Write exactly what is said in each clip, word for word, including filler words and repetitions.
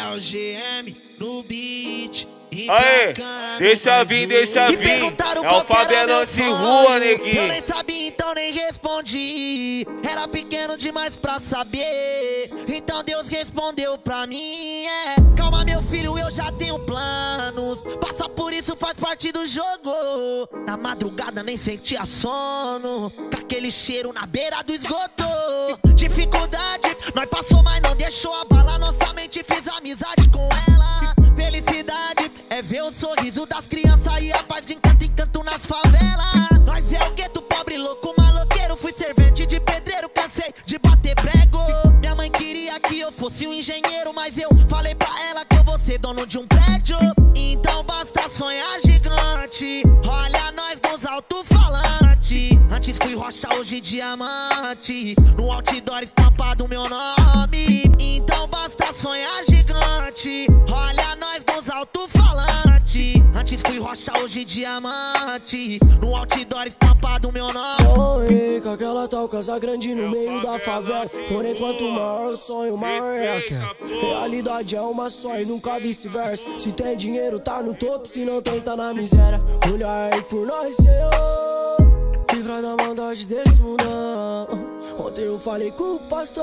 É o G M no beat. Aê, deixa vir, deixa vir. É o favelão de rua, neguinho. Eu nem sabia, então nem respondi. Era pequeno demais pra saber. Então Deus respondeu pra mim. É. Calma, meu filho, eu já tenho planos. Passar por isso faz parte do jogo. Na madrugada nem sentia sono, com aquele cheiro na beira do esgoto. Dificuldade, nós passou, mas não deixou abalar nossa mente. Fiz amizade com ela. Felicidade é ver o sorriso das crianças e a paz de encanto em canto nas favelas. Nós é o gueto, pobre, louco, maloqueiro. Fui servente de pedreiro, cansei de bater prego. Minha mãe queria que eu fosse um engenheiro, mas eu falei pra ela que eu vou ser dono de um prédio. Então basta sonhar gigante. Olha nós nos alto-falantes. Antes fui rocha, hoje diamante. No outdoor estampado meu nome. Então basta sonhar gigante. Olha nós nos alto-falantes. Antes fui rocha, hoje diamante. No outdoor estampado meu nome. Sonhei com aquela tal casa grande no meio da favela. Porém, quanto maior o sonho, maior é a queda. Realidade é uma só e nunca vice-versa. Se tem dinheiro tá no topo, se não tem tá na miséria. Olha aí por nós, Senhor, livra da maldade desse mundão. Ontem eu falei com o pastor,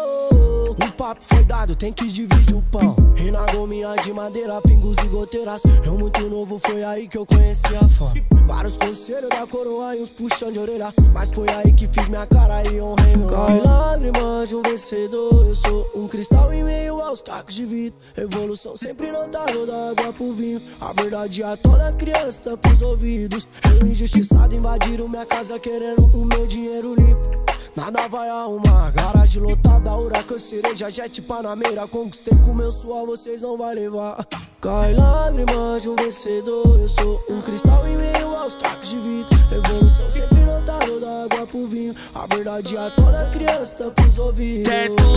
o papo foi dado, tem que dividir o pão. E na gominha de madeira, pingos e goteiras. Eu muito novo, foi aí que eu conheci a fome. Vários conselhos da coroa e uns puxão de orelha, mas foi aí que fiz minha cara e honrei meu nome. Cai lágrimas de um vencedor. Eu sou um cristal em meio aos cacos de vidro. Evolução sempre notável da água pro vinho. A verdade atona a criança pros ouvidos. Eu injustiçado invadiram minha casa querendo o meu dinheiro limpo. Nada vai arrumar, garagem lotada, huracan, cereja, jet, panameira. Conquistei com meu suor, vocês não vai levar. Cai lágrimas de um vencedor. Eu sou um cristal em meio aos cacos de vidro. Evolução sempre notável da água pro vinho. A verdade atona a criança pros ouvidos.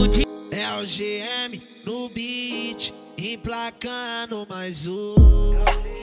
É o G M no beat, emplacando mais um.